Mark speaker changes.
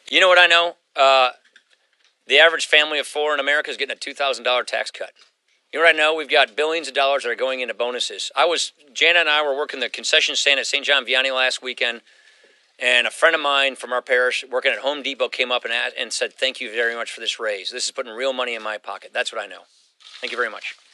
Speaker 1: You know what I know? The average family of four in America is getting a $2,000 tax cut. You know what I know? We've got billions of dollars that are going into bonuses. Jana and I were working the concession stand at St. John Vianney last weekend, and a friend of mine from our parish working at Home Depot came up and said, "Thank you very much for this raise. This is putting real money in my pocket." That's what I know. Thank you very much.